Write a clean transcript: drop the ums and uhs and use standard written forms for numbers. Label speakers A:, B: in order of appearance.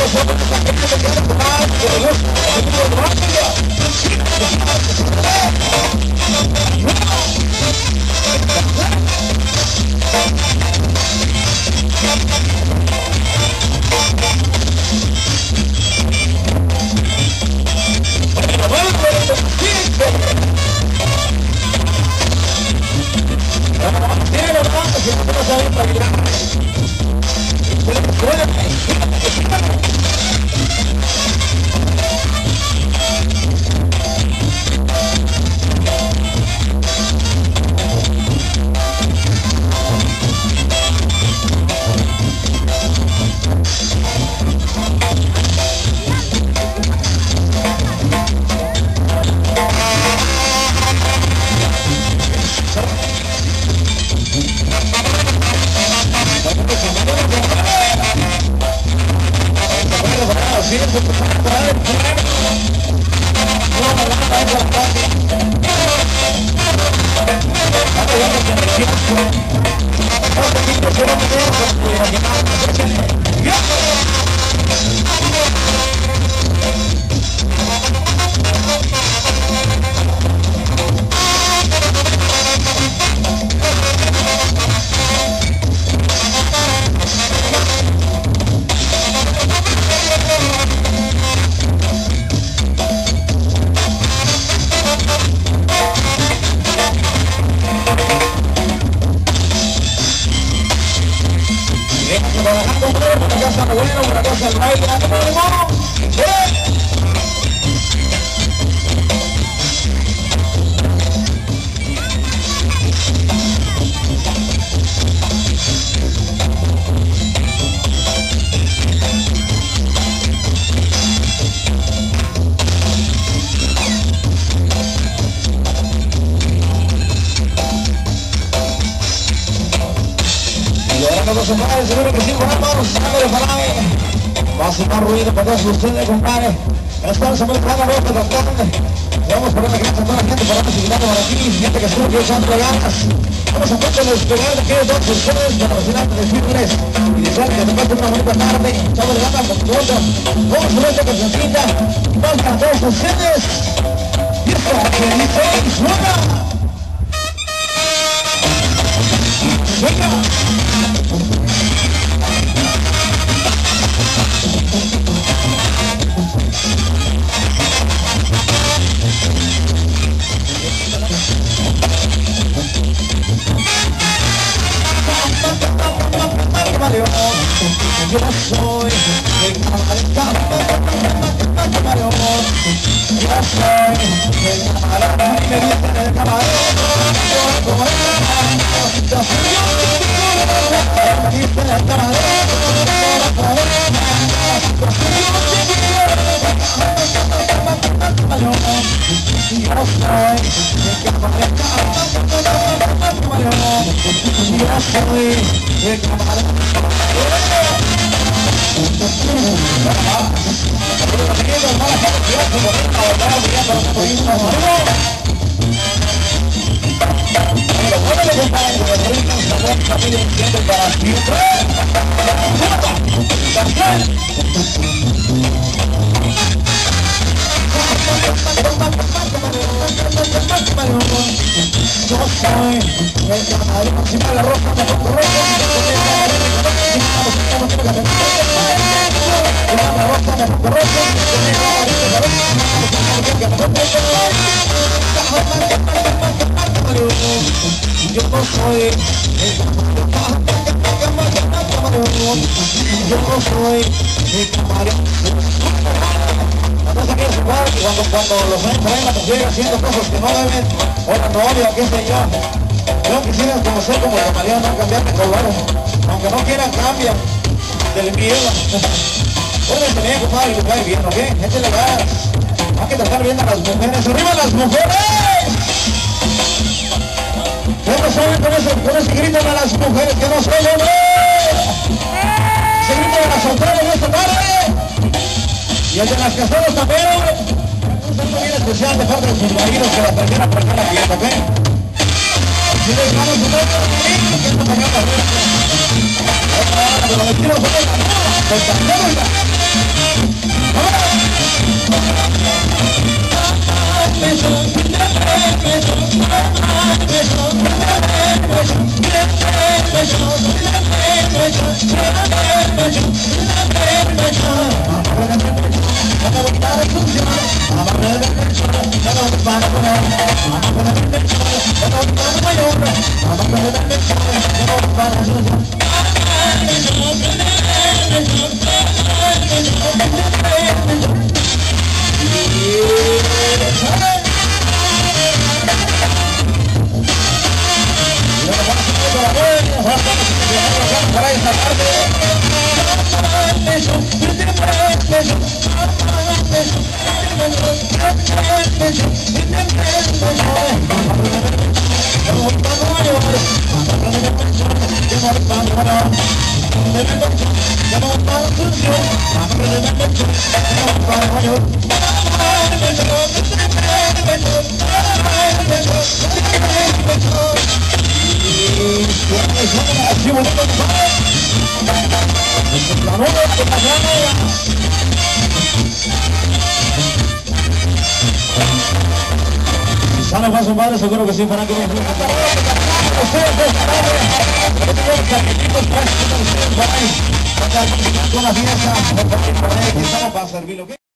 A: Seguro que sí, vamos, sácale para ahí. Va a hacer más ruido para todos ustedes, compadre. Estamos en el plano rojo, doctor. Vamos por una gracias a toda la gente por haberse invitado por aquí, gente que estuvo aquí echando ganas. Vamos a poner los pegados de aquellos dos ustedes, patrocinantes de Fitness. Y desear que te pasen una bonita tarde, echando ganas con todo. Vamos a ver esta cancioncita. Vamos para todos ustedes. Y esto que dice, suena. Venga. Yo soy el camarón, yo soy el camarón, y me dicen el camarón, como el camarón, yo soy me dicen el camarón, como el cuando los ven por ahí la mujer haciendo cosas que no deben, o la novia, qué sé yo. Yo quisiera conocer como la María, no cambiar de color, aunque no quieran cambian del miedo. Pueden tener compadre y les cae bien, ¿ok? Échale gas. Hay que tratar bien a las mujeres. ¡Arriba las mujeres! ¿Cómo saben con ese grito de las mujeres que no se oye? Se grita de las solteras en esta tarde. Y el de las casadas también. Un saludo bien especial de parte de sus maridos que la tercera persona fiesta, ¿ok? Si les vamos a dar que esta mañana pero les quiero saber, pues también Para esta tarde. ¿Sale más o menos? Seguro que sí, para que ustedes con la fiesta, estamos para servirlo.